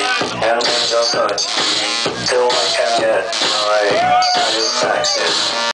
and just touch till I can get my satisfaction.